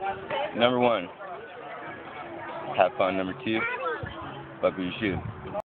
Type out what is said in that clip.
Number one, have fun. Number two, buckle your shoe.